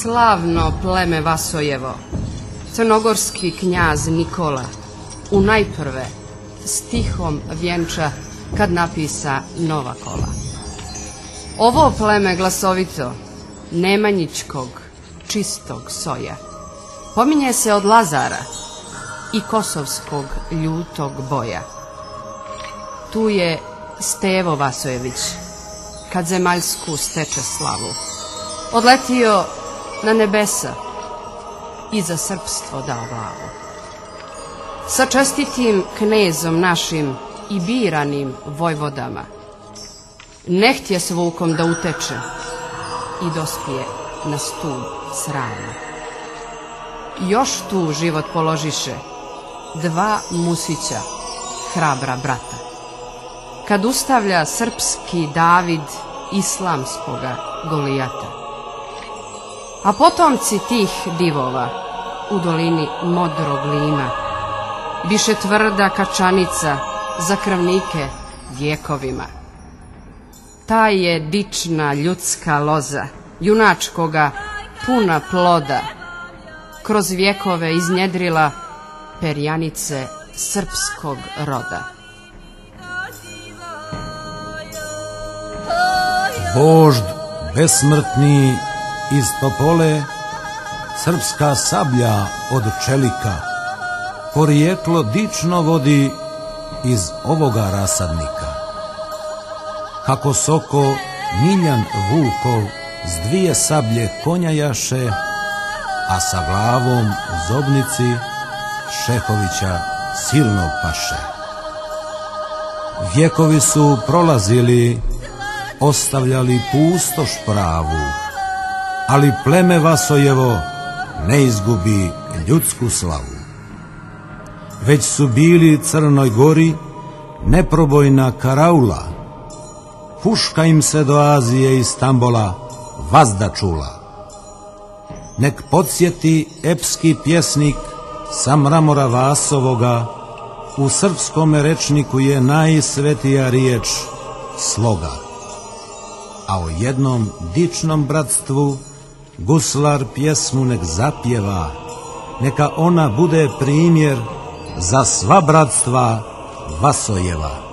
slavno pleme Vasojevo, crnogorski knjaz Nikola u najprve stihom vjenča kad napisa nova kola. Ovo pleme glasovito, nemanjičkog, čistog soja, pominje se od Lazara i kosovskog ljutog boja. Tu je Stevo Vasojević, kad zemaljsku steče slavu, odletio na nebesa i za srpstvo dao glavu. Sa čestitim knezom našim i biranim vojvodama ne htje s vukom da uteče i dospije na stup srama. Još tu život položiše dva Musića, hrabra brata, kad ustavlja srpski David islamskoga Golijata. A potomci tih divova u dolini modrog lima biše tvrda kačanica za krvnike vjekovima. Ta je dična ljudska loza, junačkoga puna ploda, kroz vjekove iznjedrila perjanice srpskog roda. Vožd besmrtni iz Topole, srpska sablja od čelika, porijeklo dično vodi iz ovoga rasadnika. Kako Soko Miljan Vukov s dvije sablje konja jaše, a sa glavom u zobnici Šehovića silnog paše. Vjekovi su prolazili, ostavljali pustoš pravu, ali pleme Vasojevo ne izgubi ljudsku slavu. Već su bili Crnoj Gori neprobojna karaula, puška im se do Azije i Stambola vazda čula. Nek podsjeti epski pjesnik sa mramora Vasovoga, u srpskome rečniku je najsvetija riječ sloga. A o jednom dičnom bratstvu guslar pjesmu nek zapjeva, neka ona bude primjer za sva bratstva Vasojeva.